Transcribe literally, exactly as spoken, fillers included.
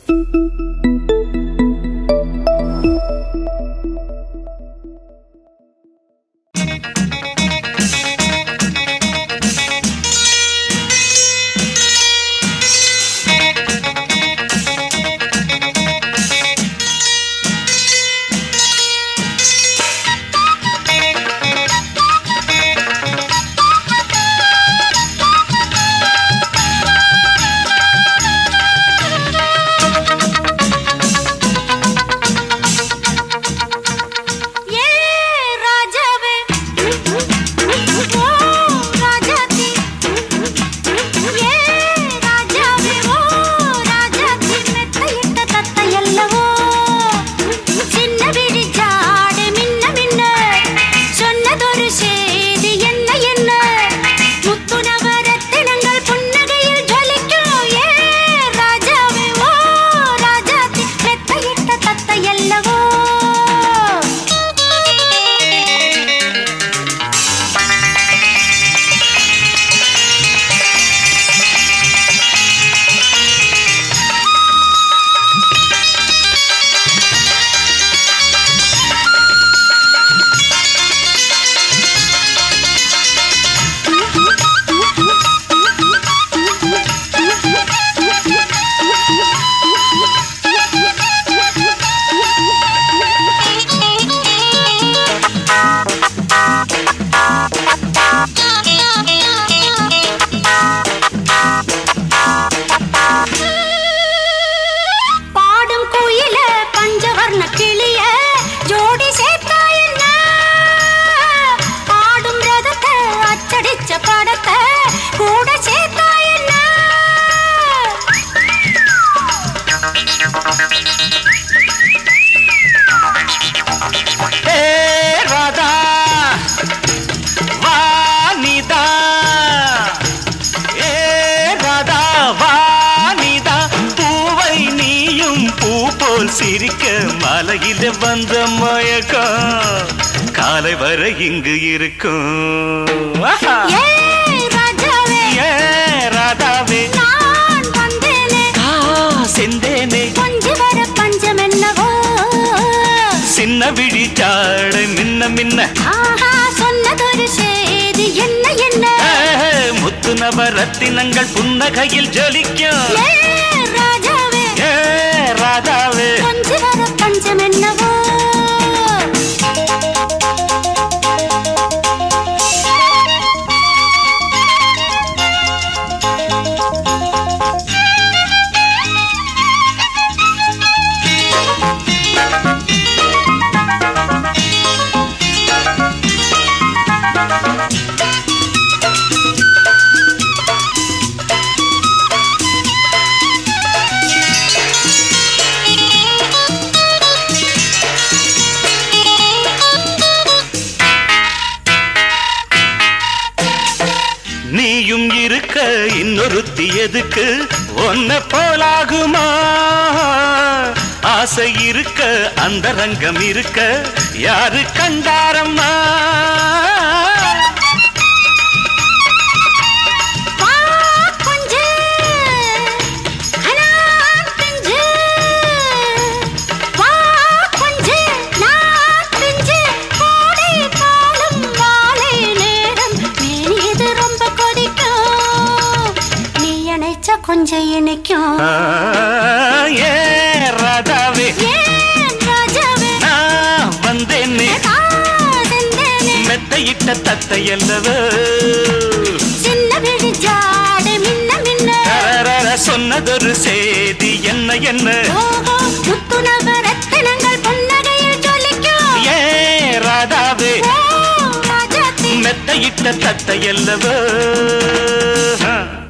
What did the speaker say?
சிரிக்க மலையில வந்த மயக்கம் காலை வரை இங்கு இருக்கும். ராதாவே நான் வந்தேனே செந்தேனே கொஞ்சி வர பஞ்சம் என்னவோ சின்ன விழி சாட மின்ன மின்ன சொன்னதொரு செய்தி என்ன என்ன முத்து நவரத்தினங்கள் புன்னகையில் ஜொலிக்கும். ராஜாவே ராதாவே கொஞ்சி வர பஞ்சம் என்னவோ நீயும் இருக்க இன்னொருத்தி எதுக்கு ஒன்ன போலாகுமா ஆசை இருக்க அந்த ரங்கம் இருக்க யாரு கண்டாரம்மா கொஞ்சம் இணைக்கும். ஏ ராதாவே நான் வந்தேனே மெத்தையிட்ட தத்தை அல்லவோ சின்ன விழி ஜாடு மின்ன மின்ன சொன்னதொரு செய்தி என்ன என்ன முத்து நவரத்தினங்கள் புன்னகையில் ஜொலிக்கும். ஏ ராதாவே மெத்தையிட்ட தத்தை அல்லவோ